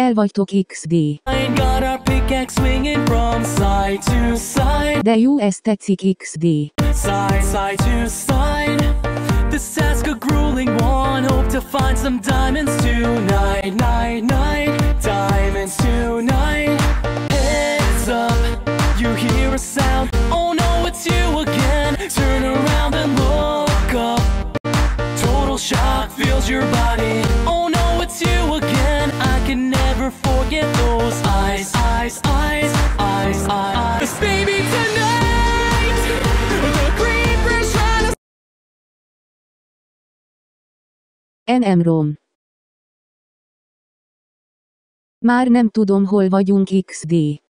El vagytok XD. De jó, ez tetszik XD. Side to side. This task a grueling one. Hope to find some diamonds tonight. Diamonds tonight. Heads up, you hear a sound. Oh no, it's you again. Turn around and look up. Total shock fills your body. Oh no, it's you again. I can never forget those eyes. This baby tonight. The creepers trying to NM-rom. Már nem tudom, hol vagyunk XD.